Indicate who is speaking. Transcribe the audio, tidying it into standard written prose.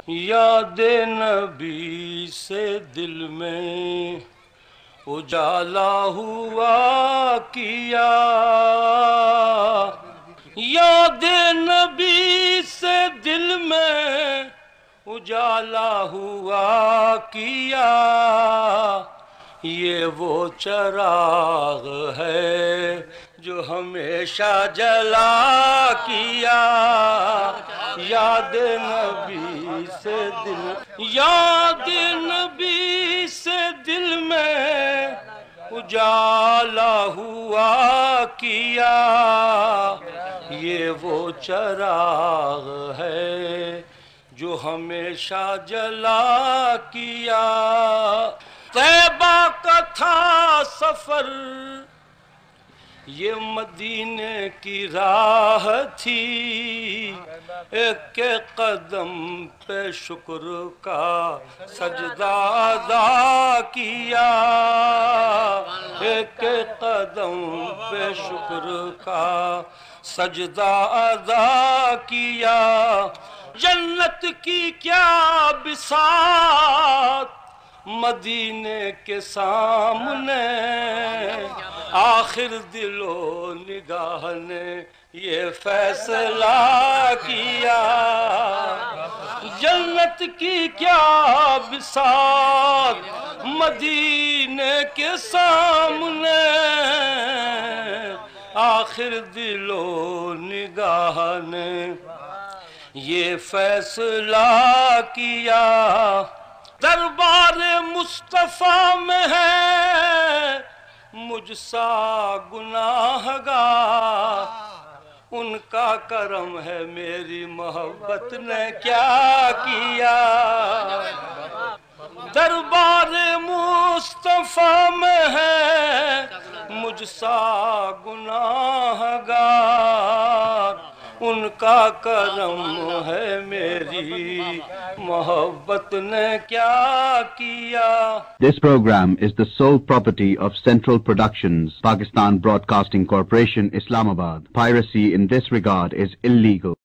Speaker 1: یاد نبی سے دل میں اجالا ہوا کیا، یاد نبی سے دل میں اجالا ہوا کیا، یہ وہ چراغ ہے جو ہمیشہ جلا کیا، یاد نبی سے دل، یاد نبی سے دل میں اجالا ہوا کیا، یہ وہ چراغ ہے جو ہمیشہ جلا کیا۔ طیبہ کا تھا سفر، یہ مدینے کی راہ تھی، ایک قدم پہ شکر کا سجدہ ادا کیا، ایک قدم پہ شکر کا سجدہ ادا کیا، جنت کی کیا بساط مدینے کے سامنے، آخر دل و نگاہ نے یہ فیصلہ کیا، جنت کی کیا بساط مدینے کے سامنے، آخر دل و نگاہ نے یہ فیصلہ کیا، دربار مصطفیٰ میں ہے مجھ سا گناہگار، ان کا کرم ہے میری محبت نے کیا کیا، دربار مصطفیٰ میں ہے مجھ سا گناہگار، ان کا کرم ہے میری محبت نے کیا کیا۔
Speaker 2: This program is the sole property of Central Productions, Pakistan Broadcasting Corporation, Islamabad. Piracy in this regard is illegal.